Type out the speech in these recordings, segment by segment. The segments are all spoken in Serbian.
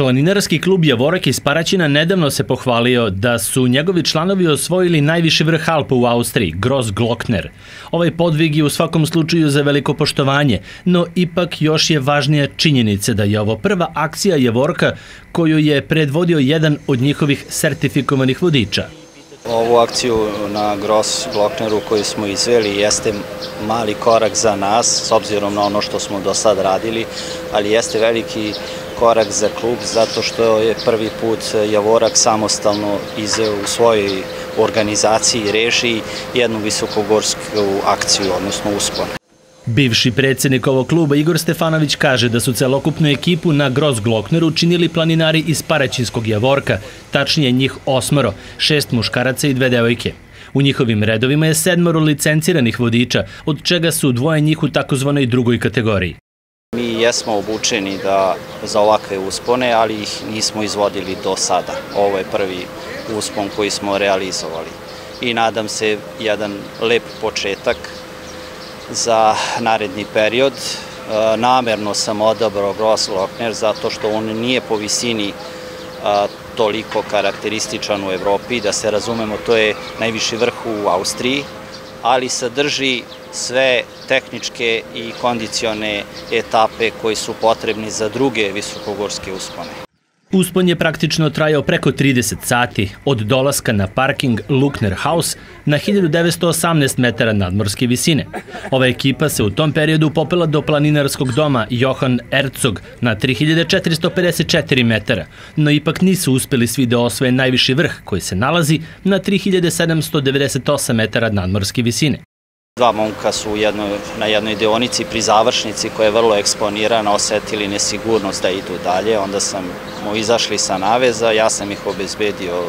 Planinarski klub Javorak iz Paraćina nedavno se pohvalio da su njegovi članovi osvojili najviši vrh Alpa u Austriji, Grossglockner. Ovaj podvig je u svakom slučaju za veliko poštovanje, no ipak još je važnija činjenica da je ovo prva akcija Javorka koju je predvodio jedan od njihovih sertifikovanih vodiča. Ovu akciju na Grossglockneru koju smo izveli jeste mali korak za nas, s obzirom na ono što smo do sad radili, ali jeste veliki korak za klub zato što je prvi put Javorak samostalno izveo u svojoj organizaciji i režiji jednu visokogorsku akciju, odnosno uspon. Bivši predsjednik ovog kluba Igor Stefanović kaže da su celokupnu ekipu na Grossglockneru činili planinari iz Paraćinskog Javorka, tačnije njih 8, 6 muškaraca i 2 devojke. U njihovim redovima je 7 licenciranih vodiča, od čega su 2 njih u takozvanoj drugoj kategoriji. Mi jesmo obučeni za ovakve uspone, ali ih nismo izvodili do sada. Ovo je prvi uspon koji smo realizovali i nadam se jedan lep početak za naredni period. Namerno sam odabrao Grossglockner zato što on nije po visini toliko karakterističan u Evropi. Da se razumemo, to je najviši vrh u Austriji, ali sadrži sve tehničke i kondicione etape koji su potrebni za druge visokogorske uspone. Uspon je praktično trajao preko 30 sati, od dolaska na parking Luckner House na 1918 metara nadmorske visine. Ova ekipa se u tom periodu popela do planinarskog doma Johann Herzog na 3454 metara, no ipak nisu uspeli svi da osvoje najviši vrh koji se nalazi na 3798 metara nadmorske visine. 2 momka su na jednoj deonici pri završnici koja je vrlo eksponirana osetili nesigurnost da idu dalje, onda smo izašli sa naveza, ja sam ih obezbedio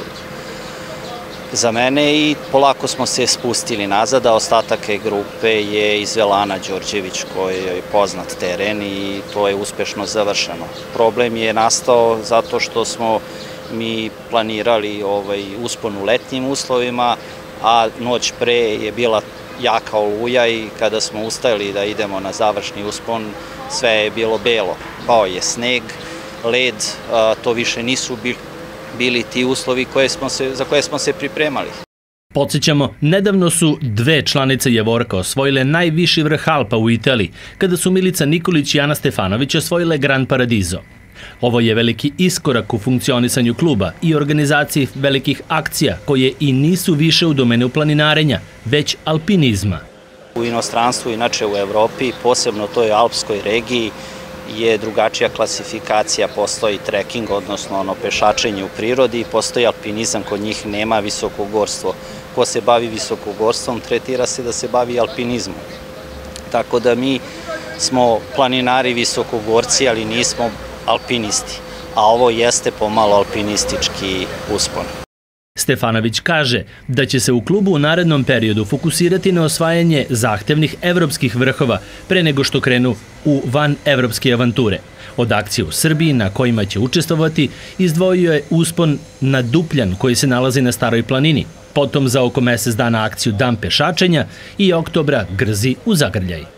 za mene i polako smo se spustili nazad, a ostatak grupe je izvela Ana Đorđević koji je poznat teren i to je uspešno završeno. Problem je nastao zato što smo mi planirali uspon u letnjim uslovima, a noć pre je bila jaka oluja i kada smo ustajali da idemo na završni uspon, sve je bilo belo. Pao je sneg, led, to više nisu bili ti uslovi za koje smo se pripremali. Podsjećamo, nedavno su 2 članice Javorka osvojile najviši vrh Alpa u Italiji, kada su Milica Nikolić i Ana Stefanović osvojile Gran Paradiso. Ovo je veliki iskorak u funkcionisanju kluba i organizaciji velikih akcija koje i nisu više u domenu planinarenja, već alpinizma. U inostranstvu, inače u Evropi, posebno toj alpskoj regiji, je drugačija klasifikacija, postoji trekking, odnosno pešačenje u prirodi, postoji alpinizam, kod njih nema visokogorstvo. Ko se bavi visokogorstvom, tretira se da se bavi alpinizmom. Tako da mi smo planinari visokogorci, ali nismo alpinisti, a ovo jeste pomalo alpinistički uspon. Stefanović kaže da će se u klubu u narednom periodu fokusirati na osvajanje zahtevnih evropskih vrhova pre nego što krenu u vanevropske avanture. Od akcije u Srbiji na kojima će učestvovati izdvojio je uspon na Dupljan koji se nalazi na Staroj planini, potom za oko mesec dana akciju Dan pešačenja i oktobra Grzi u Zagrljaj.